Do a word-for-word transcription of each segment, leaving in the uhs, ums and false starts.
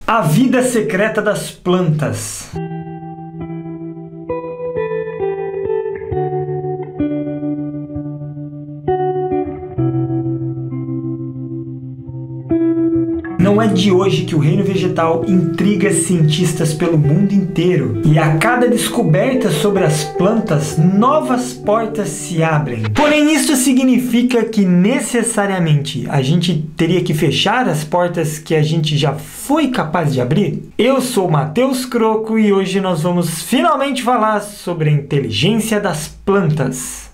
A vida secreta das plantas. Não é de hoje que o reino vegetal intriga cientistas pelo mundo inteiro, e a cada descoberta sobre as plantas, novas portas se abrem. Porém, isso significa que necessariamente a gente teria que fechar as portas que a gente já foi capaz de abrir? Eu sou Matheus Croco e hoje nós vamos finalmente falar sobre a inteligência das plantas.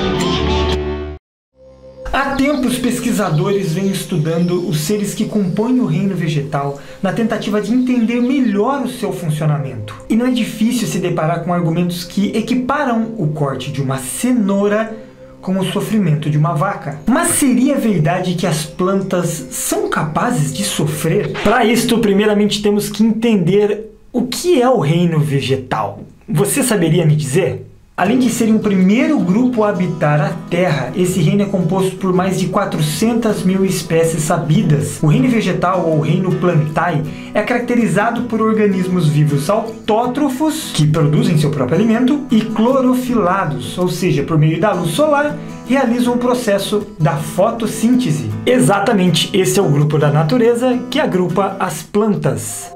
Há tempos, pesquisadores vêm estudando os seres que compõem o reino vegetal na tentativa de entender melhor o seu funcionamento. E não é difícil se deparar com argumentos que equiparam o corte de uma cenoura com o sofrimento de uma vaca. Mas seria verdade que as plantas são capazes de sofrer? Para isto, primeiramente temos que entender o que é o reino vegetal. Você saberia me dizer? Além de serem o primeiro grupo a habitar a Terra, esse reino é composto por mais de quatrocentas mil espécies sabidas. O reino vegetal, ou reino plantae, é caracterizado por organismos vivos autótrofos, que produzem seu próprio alimento, e clorofilados, ou seja, por meio da luz solar, realizam o processo da fotossíntese. Exatamente, esse é o grupo da natureza que agrupa as plantas.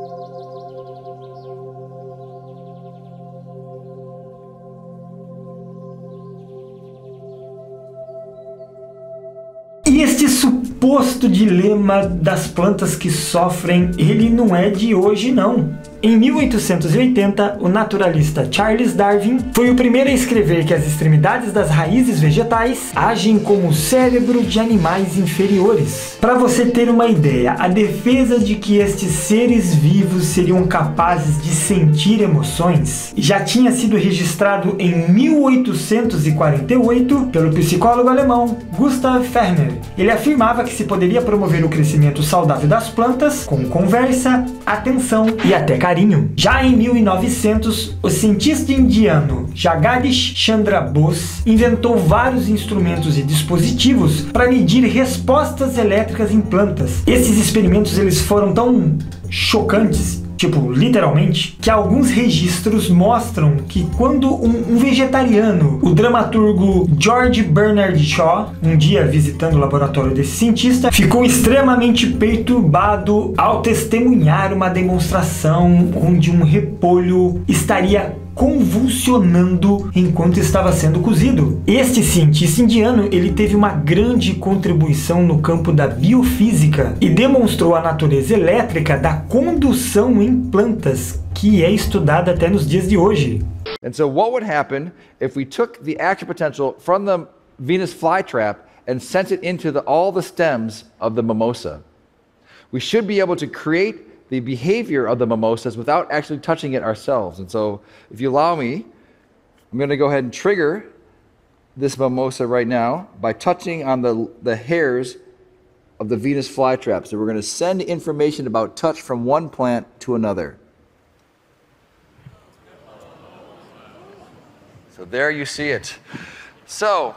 E este suposto dilema das plantas que sofrem, ele não é de hoje não. Em mil oitocentos e oitenta, o naturalista Charles Darwin foi o primeiro a escrever que as extremidades das raízes vegetais agem como o cérebro de animais inferiores. Para você ter uma ideia, a defesa de que estes seres vivos seriam capazes de sentir emoções já tinha sido registrado em mil oitocentos e quarenta e oito pelo psicólogo alemão Gustav Fechner. Ele afirmava que se poderia promover o crescimento saudável das plantas com conversa, atenção e até carinho. Já em mil e novecentos, o cientista indiano Jagadish Chandra Bose inventou vários instrumentos e dispositivos para medir respostas elétricas em plantas. Esses experimentos eles foram tão chocantes, tipo, literalmente, que alguns registros mostram que quando um, um vegetariano, o dramaturgo George Bernard Shaw, um dia visitando o laboratório desse cientista, ficou extremamente perturbado ao testemunhar uma demonstração onde um repolho estaria convulsionando enquanto estava sendo cozido. Este cientista indiano, ele teve uma grande contribuição no campo da biofísica e demonstrou a natureza elétrica da condução em plantas, que é estudada até nos dias de hoje. And so what would happen if we took the action potential from the Venus flytrap and sent it into the, all the stems of the mimosa? We should be able to create the behavior of the mimosas without actually touching it ourselves. And so, if you allow me, I'm going to go ahead and trigger this mimosa right now by touching on the, the hairs of the Venus flytrap. So we're going to send information about touch from one plant to another. So there you see it. So...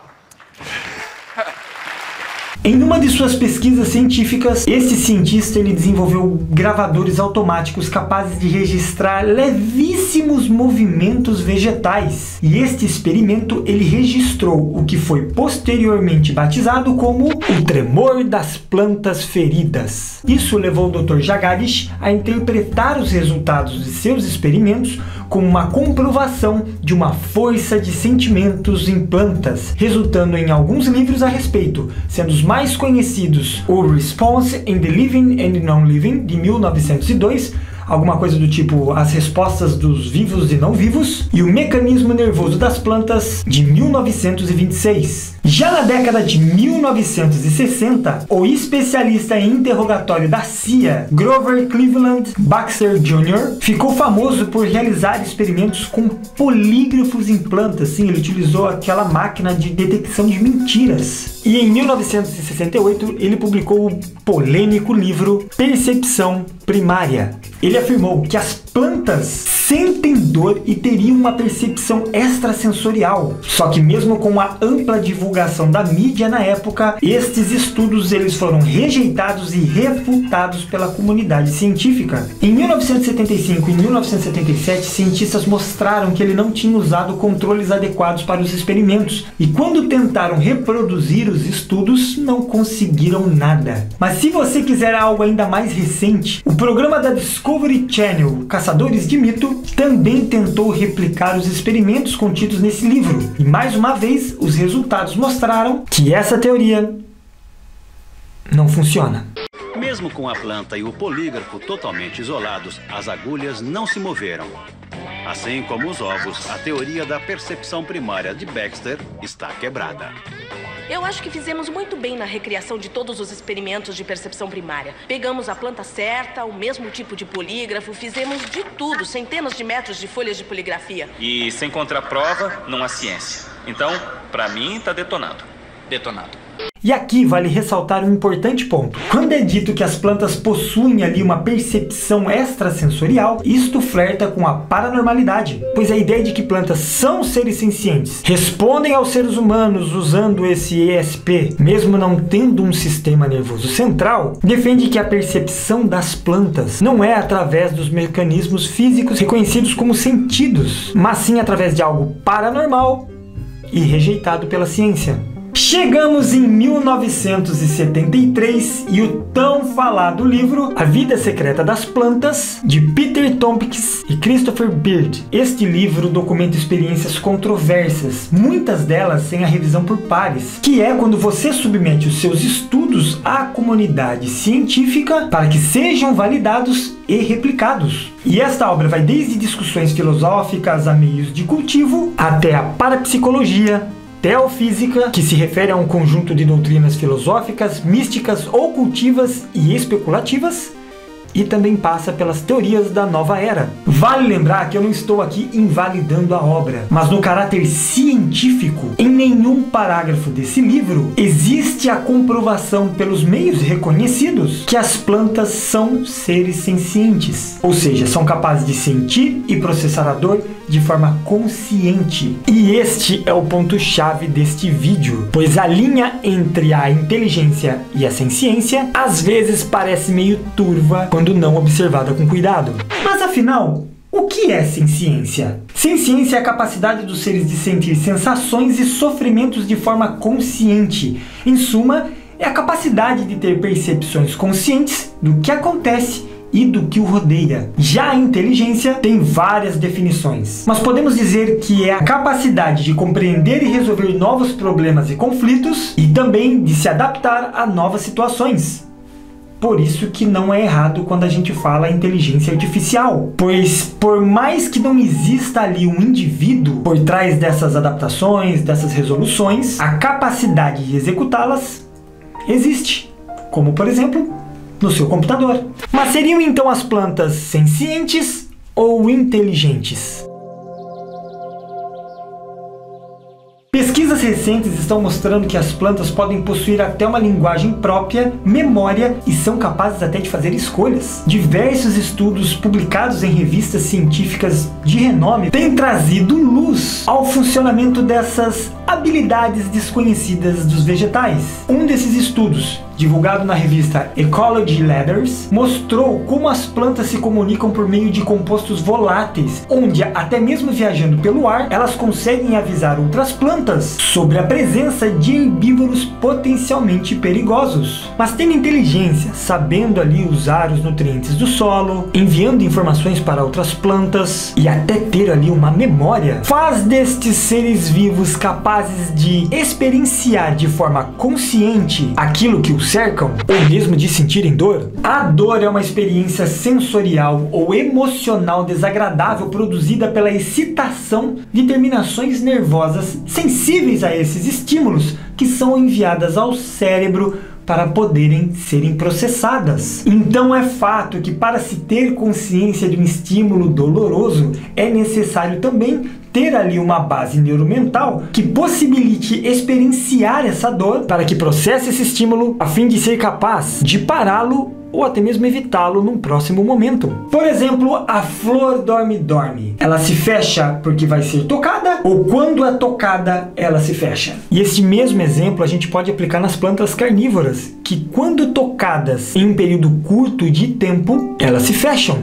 Em uma de suas pesquisas científicas, esse cientista ele desenvolveu gravadores automáticos capazes de registrar levíssimos movimentos vegetais. E este experimento ele registrou o que foi posteriormente batizado como o tremor das plantas feridas. Isso levou o doutor Jagadish a interpretar os resultados de seus experimentos como uma comprovação de uma força de sentimentos em plantas, resultando em alguns livros a respeito, sendo os mais conhecidos o Response in the Living and Non-Living, de mil novecentos e dois, alguma coisa do tipo As Respostas dos Vivos e Não Vivos, e o Mecanismo Nervoso das Plantas, de mil novecentos e vinte e seis. Já na década de mil novecentos e sessenta, o especialista em interrogatório da C I A, Grover Cleveland Baxter Júnior, ficou famoso por realizar experimentos com polígrafos em plantas. Sim, ele utilizou aquela máquina de detecção de mentiras. E em mil novecentos e sessenta e oito, ele publicou o polêmico livro Percepção Primária. Ele afirmou que as plantas sentem dor e teriam uma percepção extrasensorial. Só que mesmo com a ampla divulgação da mídia na época, estes estudos eles foram rejeitados e refutados pela comunidade científica. Em mil novecentos e setenta e cinco e mil novecentos e setenta e sete, cientistas mostraram que ele não tinha usado controles adequados para os experimentos, e quando tentaram reproduzir os estudos, não conseguiram nada. Mas se você quiser algo ainda mais recente, o programa da Discovery Channel, Caçadores de Mito, também tentou replicar os experimentos contidos nesse livro, e mais uma vez os resultados mostraram que essa teoria não funciona. Mesmo com a planta e o polígrafo totalmente isolados, as agulhas não se moveram. Assim como os ovos, a teoria da percepção primária de Baxter está quebrada. Eu acho que fizemos muito bem na recriação de todos os experimentos de percepção primária. Pegamos a planta certa, o mesmo tipo de polígrafo, fizemos de tudo, centenas de metros de folhas de poligrafia. E sem contraprova, não há ciência. Então, pra mim, tá detonado. Detonado. E aqui vale ressaltar um importante ponto. Quando é dito que as plantas possuem ali uma percepção extrasensorial, isto flerta com a paranormalidade, pois a ideia de que plantas são seres sencientes, respondem aos seres humanos usando esse E S P, mesmo não tendo um sistema nervoso central, defende que a percepção das plantas não é através dos mecanismos físicos reconhecidos como sentidos, mas sim através de algo paranormal e rejeitado pela ciência. Chegamos em mil novecentos e setenta e três e o tão falado livro A Vida Secreta das Plantas, de Peter Tompkins e Christopher Beard. Este livro documenta experiências controversas, muitas delas sem a revisão por pares, que é quando você submete os seus estudos à comunidade científica para que sejam validados e replicados. E esta obra vai desde discussões filosóficas a meios de cultivo, até a parapsicologia, teofísica, que se refere a um conjunto de doutrinas filosóficas, místicas, ocultivas e especulativas, e também passa pelas teorias da nova era. Vale lembrar que eu não estou aqui invalidando a obra, mas no caráter científico, em nenhum parágrafo desse livro existe a comprovação pelos meios reconhecidos que as plantas são seres sencientes, ou seja, são capazes de sentir e processar a dor de forma consciente. E este é o ponto-chave deste vídeo, pois a linha entre a inteligência e a senciência às vezes parece meio turva quando não observada com cuidado. Mas afinal, o que é senciência? Senciência é a capacidade dos seres de sentir sensações e sofrimentos de forma consciente. Em suma, é a capacidade de ter percepções conscientes do que acontece e do que o rodeia. Já a inteligência tem várias definições, mas podemos dizer que é a capacidade de compreender e resolver novos problemas e conflitos e também de se adaptar a novas situações. Por isso que não é errado quando a gente fala inteligência artificial, pois por mais que não exista ali um indivíduo por trás dessas adaptações, dessas resoluções, a capacidade de executá-las existe, como por exemplo no seu computador. Mas seriam então as plantas sencientes ou inteligentes? Pesquisas recentes estão mostrando que as plantas podem possuir até uma linguagem própria, memória e são capazes até de fazer escolhas. Diversos estudos publicados em revistas científicas de renome têm trazido luz ao funcionamento dessas habilidades desconhecidas dos vegetais. Um desses estudos, divulgado na revista Ecology Letters, mostrou como as plantas se comunicam por meio de compostos voláteis, onde até mesmo viajando pelo ar, elas conseguem avisar outras plantas sobre a presença de herbívoros potencialmente perigosos. Mas tendo inteligência, sabendo ali usar os nutrientes do solo, enviando informações para outras plantas e até ter ali uma memória, faz destes seres vivos capazes de experienciar de forma consciente aquilo que os cercam, ou mesmo de sentirem dor. A dor é uma experiência sensorial ou emocional desagradável produzida pela excitação de terminações nervosas sensíveis a esses estímulos que são enviadas ao cérebro para poderem serem processadas. Então é fato que para se ter consciência de um estímulo doloroso é necessário também ter ali uma base neuromental que possibilite experienciar essa dor para que processe esse estímulo a fim de ser capaz de pará-lo ou até mesmo evitá-lo num próximo momento. Por exemplo, a flor dorme-dorme. Ela se fecha porque vai ser tocada, ou quando é tocada, ela se fecha. E esse mesmo exemplo a gente pode aplicar nas plantas carnívoras, que quando tocadas em um período curto de tempo, elas se fecham.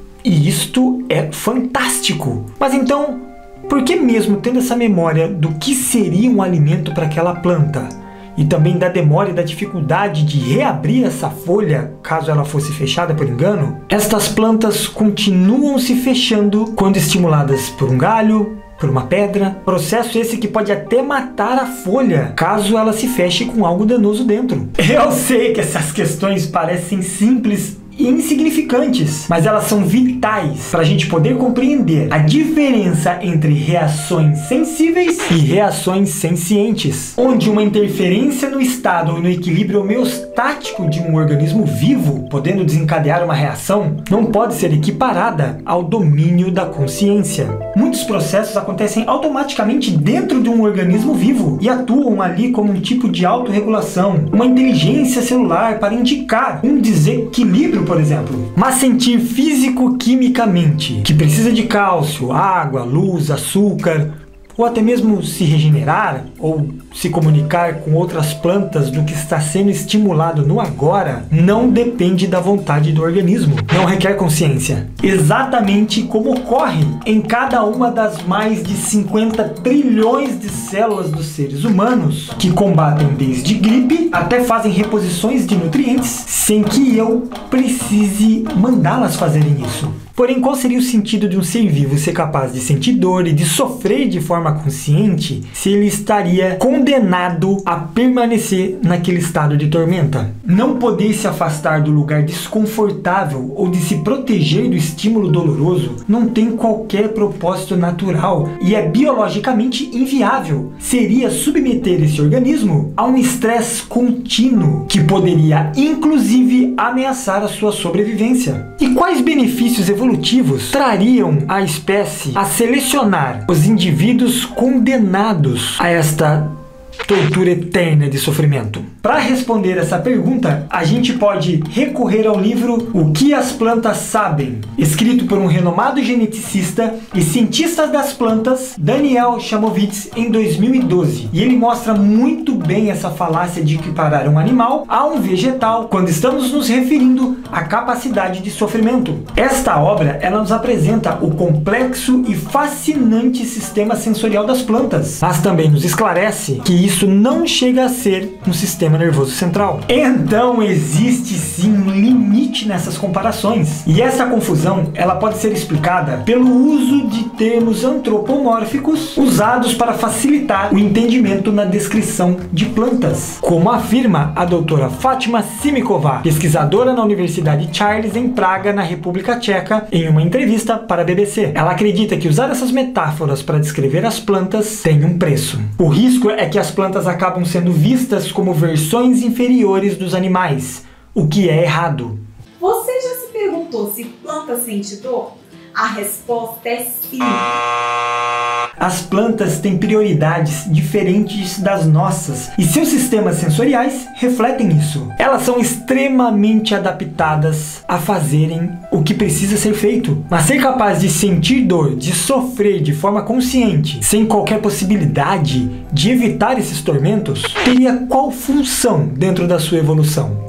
E isto é fantástico. Mas então, por que mesmo tendo essa memória do que seria um alimento para aquela planta, e também da demora e da dificuldade de reabrir essa folha caso ela fosse fechada por engano, estas plantas continuam se fechando quando estimuladas por um galho, por uma pedra, processo esse que pode até matar a folha caso ela se feche com algo danoso dentro. Eu sei que essas questões parecem simples e insignificantes, mas elas são vitais para a gente poder compreender a diferença entre reações sensíveis e reações sencientes, onde uma interferência no estado ou no equilíbrio homeostático de um organismo vivo, podendo desencadear uma reação, não pode ser equiparada ao domínio da consciência. Muitos processos acontecem automaticamente dentro de um organismo vivo e atuam ali como um tipo de autorregulação, uma inteligência celular para indicar um desequilíbrio, por exemplo. Mas sentir físico-quimicamente que precisa de cálcio, água, luz, açúcar, ou até mesmo se regenerar ou se comunicar com outras plantas do que está sendo estimulado no agora, não depende da vontade do organismo, não requer consciência. Exatamente como ocorre em cada uma das mais de cinquenta trilhões de células dos seres humanos, que combatem desde gripe até fazem reposições de nutrientes sem que eu precise mandá-las fazerem isso. Porém, qual seria o sentido de um ser vivo ser capaz de sentir dor e de sofrer de forma consciente se ele estaria condenado a permanecer naquele estado de tormenta? Não poder se afastar do lugar desconfortável ou de se proteger do estímulo doloroso não tem qualquer propósito natural e é biologicamente inviável. Seria submeter esse organismo a um estresse contínuo que poderia inclusive ameaçar a sua sobrevivência. E quais benefícios evolutivos evolutivos trariam a espécie a selecionar os indivíduos condenados a esta tortura eterna de sofrimento? Para responder essa pergunta, a gente pode recorrer ao livro O que as Plantas Sabem, escrito por um renomado geneticista e cientista das plantas, Daniel Chamovitz, em dois mil e doze. E ele mostra muito bem essa falácia de equiparar um animal a um vegetal quando estamos nos referindo à capacidade de sofrimento. Esta obra, ela nos apresenta o complexo e fascinante sistema sensorial das plantas, mas também nos esclarece que isso não chega a ser um sistema nervoso central. Então existe sim um limite nessas comparações. E essa confusão, ela pode ser explicada pelo uso de termos antropomórficos usados para facilitar o entendimento na descrição de plantas, como afirma a doutora Fátima Simiková, pesquisadora na Universidade Charles em Praga, na República Tcheca, em uma entrevista para a B B C. Ela acredita que usar essas metáforas para descrever as plantas tem um preço. O risco é que as plantas acabam sendo vistas como versões inferiores dos animais, o que é errado. Você já se perguntou se planta sente dor? A resposta é sim. As plantas têm prioridades diferentes das nossas e seus sistemas sensoriais refletem isso. Elas são extremamente adaptadas a fazerem o que precisa ser feito. Mas ser capaz de sentir dor, de sofrer de forma consciente, sem qualquer possibilidade de evitar esses tormentos, teria qual função dentro da sua evolução?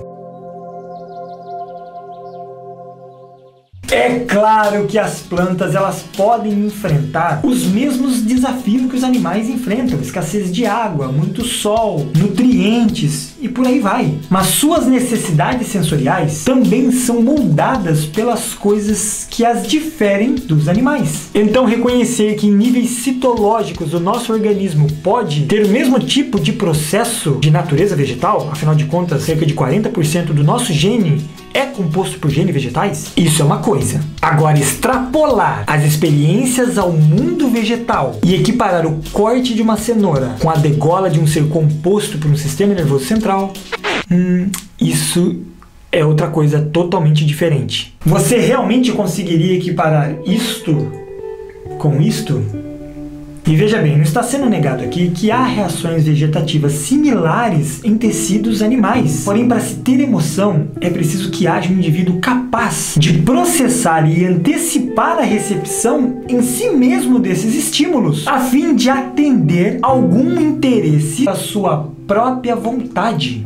É claro que as plantas elas podem enfrentar os mesmos desafios que os animais enfrentam, escassez de água, muito sol, nutrientes e por aí vai. Mas suas necessidades sensoriais também são moldadas pelas coisas que as diferem dos animais. Então reconhecer que em níveis citológicos o nosso organismo pode ter o mesmo tipo de processo de natureza vegetal, afinal de contas cerca de quarenta por cento do nosso gene é composto por genes vegetais? Isso é uma coisa. Agora, extrapolar as experiências ao mundo vegetal e equiparar o corte de uma cenoura com a degola de um ser composto por um sistema nervoso central, hum, isso é outra coisa totalmente diferente. Você realmente conseguiria equiparar isto com isto? E veja bem, não está sendo negado aqui que há reações vegetativas similares em tecidos animais. Porém, para se ter emoção, é preciso que haja um indivíduo capaz de processar e antecipar a recepção em si mesmo desses estímulos, a fim de atender algum interesse da sua própria vontade.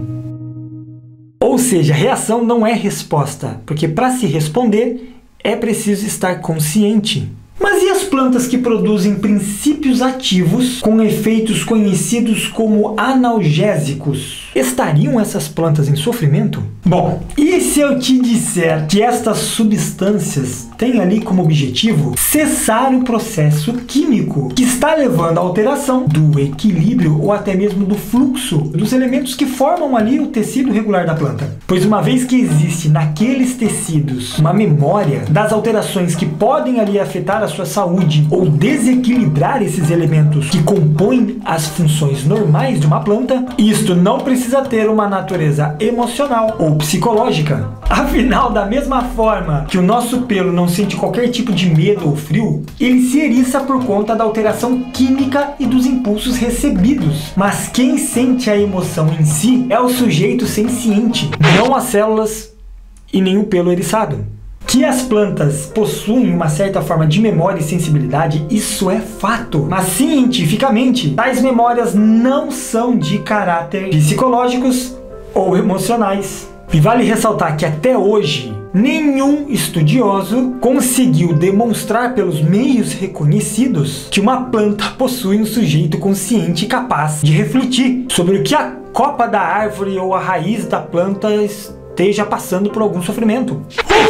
Ou seja, reação não é resposta, porque para se responder é preciso estar consciente. Mas e as plantas que produzem princípios ativos com efeitos conhecidos como analgésicos? Estariam essas plantas em sofrimento? Bom, e se eu te disser que estas substâncias têm ali como objetivo cessar o processo químico que está levando à alteração do equilíbrio ou até mesmo do fluxo dos elementos que formam ali o tecido regular da planta? Pois uma vez que existe naqueles tecidos uma memória das alterações que podem ali afetar a sua saúde ou desequilibrar esses elementos que compõem as funções normais de uma planta, isto não precisa ter uma natureza emocional ou psicológica. Afinal, da mesma forma que o nosso pelo não sente qualquer tipo de medo ou frio, ele se eriça por conta da alteração química e dos impulsos recebidos. Mas quem sente a emoção em si é o sujeito senciente, não as células e nem o pelo eriçado. Que as plantas possuem uma certa forma de memória e sensibilidade, isso é fato. Mas cientificamente, tais memórias não são de caráter psicológicos ou emocionais. E vale ressaltar que até hoje, nenhum estudioso conseguiu demonstrar pelos meios reconhecidos que uma planta possui um sujeito consciente e capaz de refletir sobre o que a copa da árvore ou a raiz da planta esteja passando por algum sofrimento.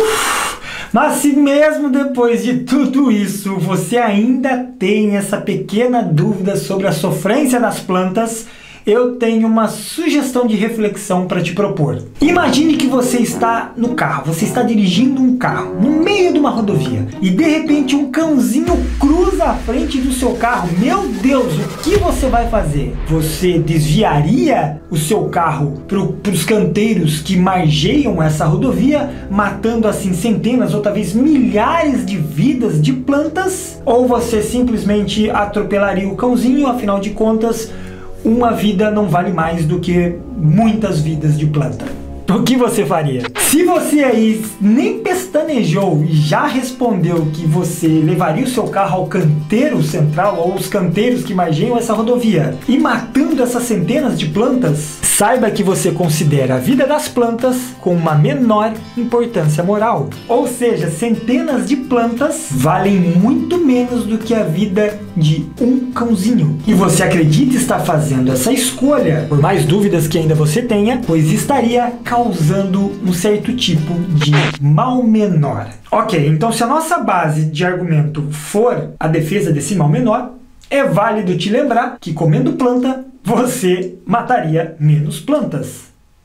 Mas se mesmo depois de tudo isso, você ainda tem essa pequena dúvida sobre a sofrência das plantas, eu tenho uma sugestão de reflexão para te propor. Imagine que você está no carro, você está dirigindo um carro, no meio de uma rodovia, e de repente um cãozinho cruza a frente do seu carro. Meu Deus, o que você vai fazer? Você desviaria o seu carro para os canteiros que margeiam essa rodovia, matando assim centenas ou talvez milhares de vidas de plantas? Ou você simplesmente atropelaria o cãozinho? Afinal de contas, uma vida não vale mais do que muitas vidas de planta. O que você faria? Se você aí nem pestanejou e já respondeu que você levaria o seu carro ao canteiro central ou os canteiros que margeiam essa rodovia e matando essas centenas de plantas, saiba que você considera a vida das plantas com uma menor importância moral. Ou seja, centenas de plantas valem muito menos do que a vida de um cãozinho. E você acredita estar fazendo essa escolha, por mais dúvidas que ainda você tenha, pois estaria causando um certo tipo de mal menor. Ok, então se a nossa base de argumento for a defesa desse mal menor, é válido te lembrar que comendo planta, você mataria menos plantas.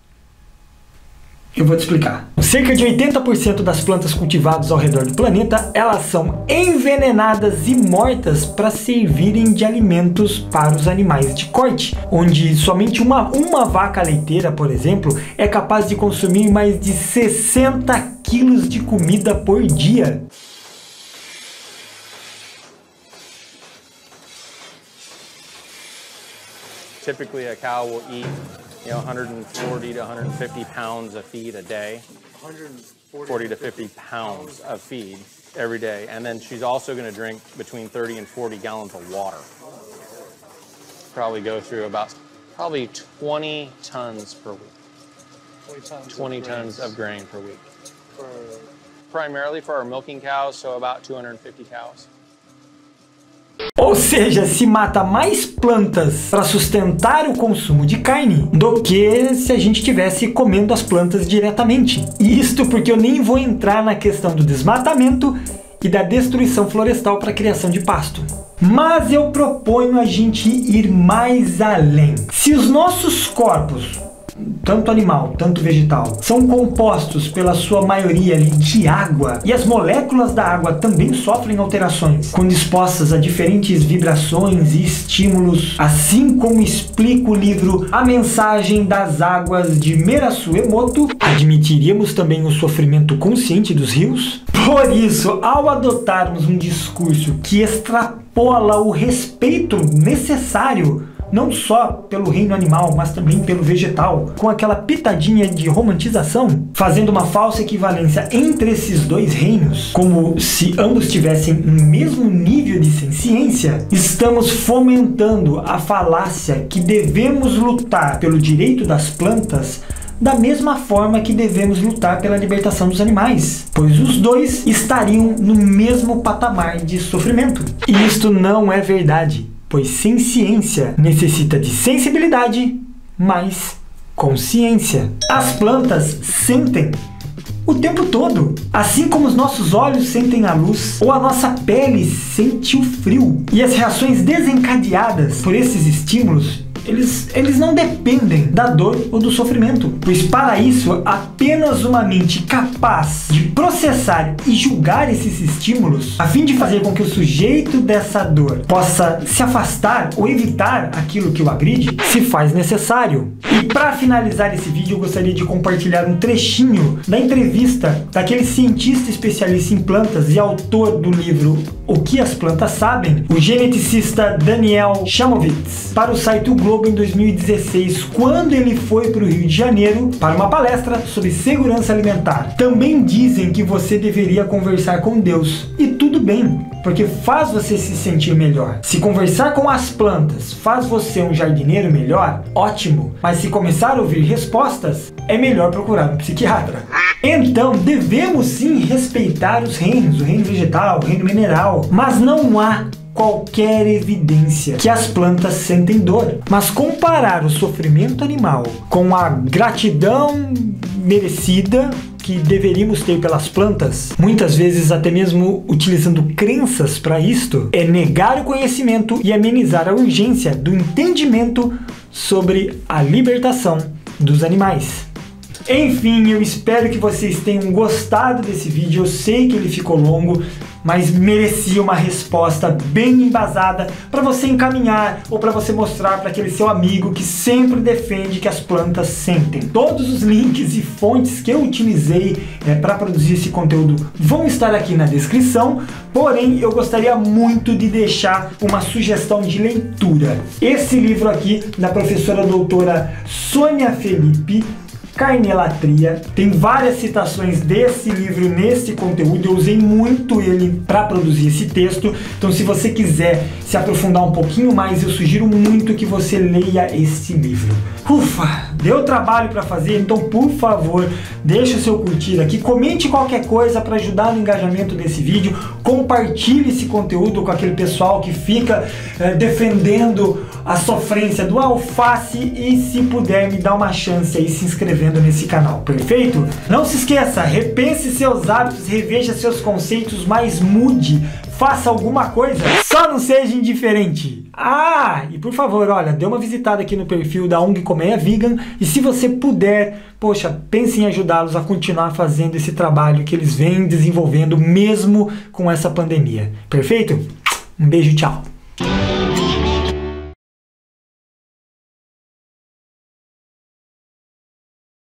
Eu vou te explicar. Cerca de oitenta por cento das plantas cultivadas ao redor do planeta, elas são envenenadas e mortas para servirem de alimentos para os animais de corte, onde somente uma, uma vaca leiteira, por exemplo, é capaz de consumir mais de sessenta quilos de comida por dia. Typically, a cow will eat, you know, one hundred forty to one hundred fifty pounds of feed a day. one hundred forty to fifty pounds of feed every day, and then she's also going to drink between thirty and forty gallons of water. Probably go through about probably twenty tons per week. twenty tons of grain per week. Primarily for our milking cows, so about two hundred fifty cows. Ou seja, se mata mais plantas para sustentar o consumo de carne do que se a gente estivesse comendo as plantas diretamente. E isto porque eu nem vou entrar na questão do desmatamento e da destruição florestal para a criação de pasto. Mas eu proponho a gente ir mais além. Se os nossos corpos tanto animal, tanto vegetal, são compostos pela sua maioria ali de água, e as moléculas da água também sofrem alterações quando expostas a diferentes vibrações e estímulos, assim como explica o livro A Mensagem das Águas de Merasu Emoto, admitiríamos também o sofrimento consciente dos rios? Por isso, ao adotarmos um discurso que extrapola o respeito necessário não só pelo reino animal, mas também pelo vegetal, com aquela pitadinha de romantização, fazendo uma falsa equivalência entre esses dois reinos, como se ambos tivessem o mesmo nível de ciência, estamos fomentando a falácia que devemos lutar pelo direito das plantas da mesma forma que devemos lutar pela libertação dos animais, pois os dois estariam no mesmo patamar de sofrimento. E isto não é verdade, pois sem ciência necessita de sensibilidade, mais consciência. As plantas sentem o tempo todo, assim como os nossos olhos sentem a luz ou a nossa pele sente o frio. E as reações desencadeadas por esses estímulos, Eles, eles não dependem da dor ou do sofrimento, pois para isso apenas uma mente capaz de processar e julgar esses estímulos, a fim de fazer com que o sujeito dessa dor possa se afastar ou evitar aquilo que o agride, se faz necessário. E para finalizar esse vídeo, eu gostaria de compartilhar um trechinho da entrevista daquele cientista especialista em plantas e autor do livro O que as Plantas Sabem, o geneticista Daniel Chamovitz, para o site O Globo em dois mil e dezesseis, quando ele foi para o Rio de Janeiro para uma palestra sobre segurança alimentar. Também dizem que você deveria conversar com Deus, e tudo bem, porque faz você se sentir melhor. Se conversar com as plantas faz você um jardineiro melhor, ótimo, mas se começar a ouvir respostas, é melhor procurar um psiquiatra. Então devemos sim respeitar os reinos, o reino vegetal, o reino mineral, mas não há qualquer evidência que as plantas sentem dor. Mas comparar o sofrimento animal com a gratidão merecida que deveríamos ter pelas plantas, muitas vezes até mesmo utilizando crenças para isto, é negar o conhecimento e amenizar a urgência do entendimento sobre a libertação dos animais. Enfim, eu espero que vocês tenham gostado desse vídeo. Eu sei que ele ficou longo, mas merecia uma resposta bem embasada para você encaminhar ou para você mostrar para aquele seu amigo que sempre defende que as plantas sentem. Todos os links e fontes que eu utilizei é, para produzir esse conteúdo vão estar aqui na descrição, porém eu gostaria muito de deixar uma sugestão de leitura. Esse livro aqui, da professora doutora Sônia Felipe, Carnelatria, tem várias citações desse livro nesse conteúdo, eu usei muito ele para produzir esse texto, então se você quiser se aprofundar um pouquinho mais, eu sugiro muito que você leia esse livro. Ufa, deu trabalho para fazer, então por favor, deixa o seu curtir aqui, comente qualquer coisa para ajudar no engajamento desse vídeo, compartilhe esse conteúdo com aquele pessoal que fica é, defendendo a sofrência do alface e se puder me dar uma chance aí se inscrevendo nesse canal, perfeito? Não se esqueça, repense seus hábitos, reveja seus conceitos, mas mude, faça alguma coisa, só não seja indiferente. Ah, e por favor, olha, dê uma visitada aqui no perfil da O N G Colmeia Vegan e se você puder, poxa, pense em ajudá-los a continuar fazendo esse trabalho que eles vêm desenvolvendo mesmo com essa pandemia, perfeito? Um beijo, tchau!